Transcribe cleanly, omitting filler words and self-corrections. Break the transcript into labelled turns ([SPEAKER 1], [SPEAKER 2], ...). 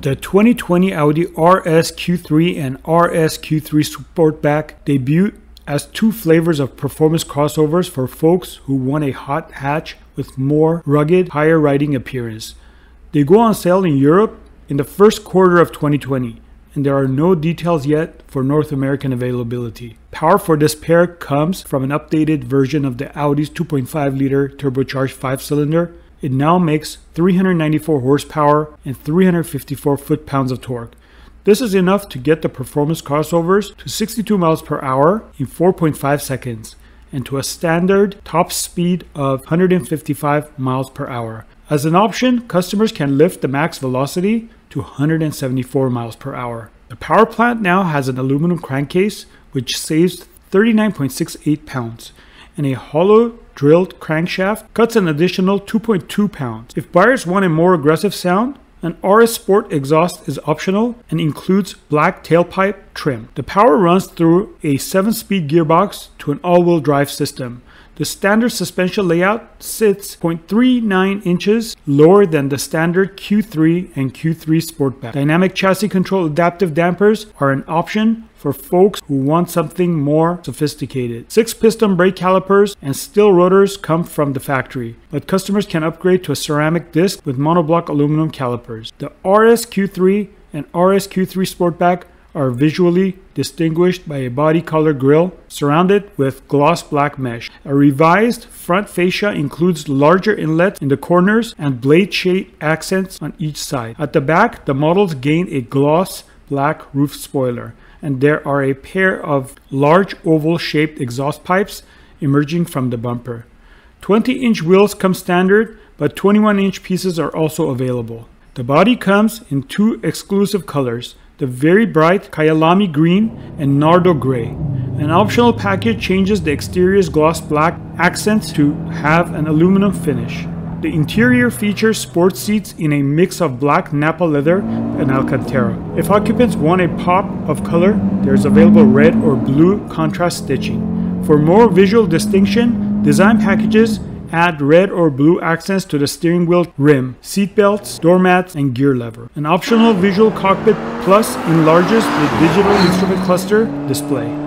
[SPEAKER 1] The 2020 Audi RS Q3 and RS Q3 Sportback debut as two flavors of performance crossovers for folks who want a hot hatch with more rugged, higher riding appearance. They go on sale in Europe in the first quarter of 2020, and there are no details yet for North American availability. Power for this pair comes from an updated version of the Audi's 2.5-liter turbocharged 5-cylinder. It now makes 394 horsepower and 354 foot-pounds of torque. This is enough to get the performance crossovers to 62 miles per hour in 4.5 seconds and to a standard top speed of 155 miles per hour. As an option, customers can lift the max velocity to 174 miles per hour. The power plant now has an aluminum crankcase which saves 39.68 pounds, and a hollow drilled crankshaft cuts an additional 2.2 pounds. If buyers want a more aggressive sound, an RS Sport exhaust is optional and includes black tailpipe trim. The power runs through a 7-speed gearbox to an all-wheel drive system. The standard suspension layout sits 0.39 inches lower than the standard Q3 and Q3 Sportback. Dynamic chassis control adaptive dampers are an option for folks who want something more sophisticated. 6-piston brake calipers and steel rotors come from the factory, but customers can upgrade to a ceramic disc with monoblock aluminum calipers. The RS Q3 and RS Q3 Sportback are visually distinguished by a body color grille surrounded with gloss black mesh. A revised front fascia includes larger inlets in the corners and blade-shaped accents on each side. At the back, the models gain a gloss black roof spoiler, and there are a pair of large oval-shaped exhaust pipes emerging from the bumper. 20-inch wheels come standard, but 21-inch pieces are also available. The body comes in two exclusive colors, the very bright Kyalami green and Nardo gray. An optional package changes the exterior's gloss black accents to have an aluminum finish. The interior features sports seats in a mix of black Napa leather and Alcantara. If occupants want a pop of color, there is available red or blue contrast stitching. For more visual distinction, design packages add red or blue accents to the steering wheel rim, seat belts, door mats, and gear lever. An optional visual cockpit plus enlarges the digital instrument cluster display.